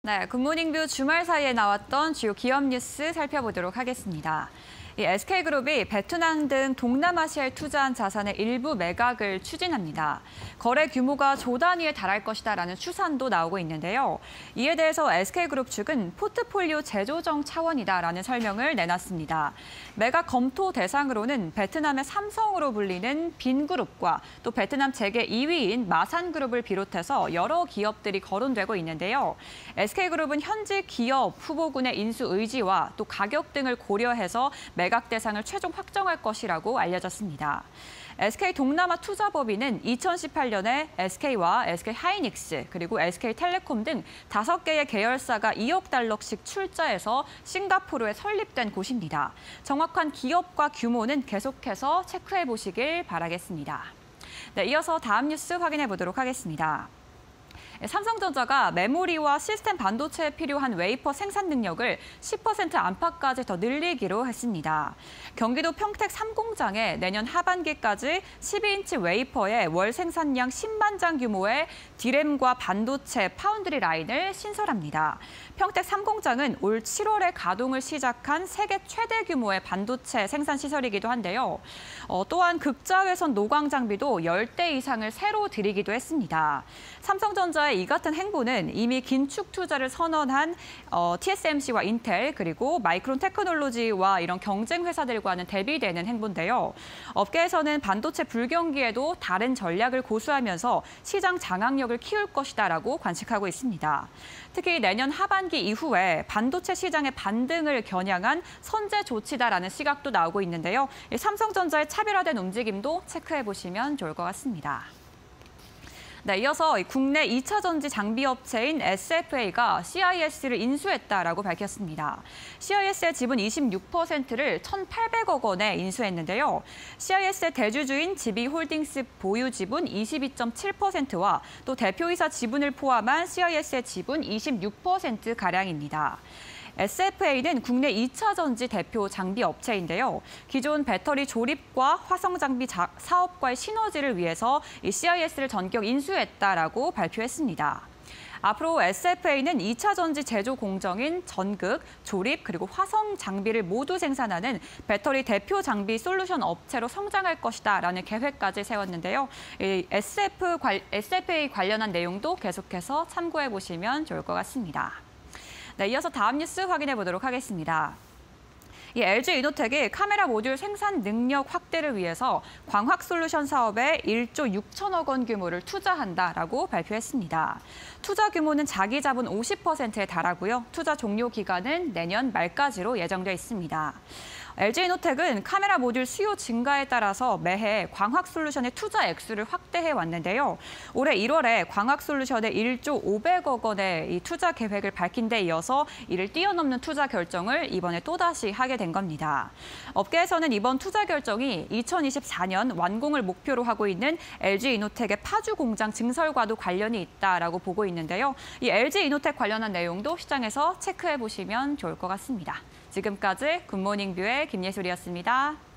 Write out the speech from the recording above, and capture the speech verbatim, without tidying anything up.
네, 굿모닝 뷰 주말 사이에 나왔던 주요 기업 뉴스 살펴보도록 하겠습니다. 이 에스케이그룹이 베트남 등 동남아시아에 투자한 자산의 일부 매각을 추진합니다. 거래 규모가 조 단위에 달할 것이다라는 추산도 나오고 있는데요. 이에 대해서 에스케이그룹 측은 포트폴리오 재조정 차원이다라는 설명을 내놨습니다. 매각 검토 대상으로는 베트남의 삼성으로 불리는 빈그룹과 또 베트남 재계 이 위인 마산그룹을 비롯해서 여러 기업들이 거론되고 있는데요. 에스케이그룹은 현지 기업 후보군의 인수 의지와 또 가격 등을 고려해서 매각 대상을 최종 확정할 것이라고 알려졌습니다. 에스케이동남아 투자법인은 이천십팔 년에 에스케이와 에스케이하이닉스 그리고 에스케이텔레콤 등 다섯 개의 계열사가 이억 달러씩 출자해서 싱가포르에 설립된 곳입니다. 정확한 기업과 규모는 계속해서 체크해 보시길 바라겠습니다. 네, 이어서 다음 뉴스 확인해 보도록 하겠습니다. 삼성전자가 메모리와 시스템 반도체에 필요한 웨이퍼 생산 능력을 십 퍼센트 안팎까지 더 늘리기로 했습니다. 경기도 평택 삼 공장에 내년 하반기까지 십이 인치 웨이퍼의 월 생산량 십만 장 규모의 디램과 반도체 파운드리 라인을 신설합니다. 평택 삼 공장은 올 칠월에 가동을 시작한 세계 최대 규모의 반도체 생산 시설이기도 한데요. 어, 또한 극자외선 노광 장비도 십 대 이상을 새로 들이기도 했습니다. 삼성전자의 이 같은 행보는 이미 긴축 투자를 선언한 어, 티에스엠씨와 인텔 그리고 마이크론 테크놀로지와 이런 경쟁 회사들과는 대비되는 행보인데요. 업계에서는 반도체 불경기에도 다른 전략을 고수하면서 시장 장악력을 키울 것이다라고 관측하고 있습니다. 특히 내년 하반기 이후에 반도체 시장의 반등을 겨냥한 선제 조치다라는 시각도 나오고 있는데요. 삼성전자의 차별화된 움직임도 체크해 보시면 좋을 것 같습니다. 네, 이어서 국내 이 차 전지 장비 업체인 에스에프에이가 씨아이에스를 인수했다라고 밝혔습니다. 씨아이에스의 지분 이십육 퍼센트를 천팔백억 원에 인수했는데요. 씨아이에스의 대주주인 지비홀딩스 보유 지분 이십이 점 칠 퍼센트와 또 대표이사 지분을 포함한 씨아이에스의 지분 이십육 퍼센트가량입니다. 에스에프에이는 국내 이 차 전지 대표 장비 업체인데요. 기존 배터리 조립과 화성 장비 사업과의 시너지를 위해서 이 씨아이에스를 전격 인수했다라고 발표했습니다. 앞으로 에스에프에이는 이 차 전지 제조 공정인 전극, 조립 그리고 화성 장비를 모두 생산하는 배터리 대표 장비 솔루션 업체로 성장할 것이다라는 계획까지 세웠는데요. 이 에스에프, 에스에프에이 관련한 내용도 계속해서 참고해 보시면 좋을 것 같습니다. 네, 이어서 다음 뉴스 확인해 보도록 하겠습니다. 이 엘지이노텍이 카메라 모듈 생산 능력 확대를 위해서 광학 솔루션 사업에 일조 육천억 원 규모를 투자한다라고 발표했습니다. 투자 규모는 자기 자본 오십 퍼센트에 달하고요. 투자 종료 기간은 내년 말까지로 예정돼 있습니다. 엘지이노텍은 카메라 모듈 수요 증가에 따라서 매해 광학 솔루션의 투자 액수를 확대해 왔는데요. 올해 일월에 광학 솔루션에 일조 오백억 원의 이 투자 계획을 밝힌 데 이어서 이를 뛰어넘는 투자 결정을 이번에 또다시 하게 된 겁니다. 업계에서는 이번 투자 결정이 이천이십사 년 완공을 목표로 하고 있는 엘지이노텍의 파주 공장 증설과도 관련이 있다라고 보고 있는데요. 이 엘지이노텍 관련한 내용도 시장에서 체크해 보시면 좋을 것 같습니다. 지금까지 굿모닝 뷰의 김예솔이었습니다.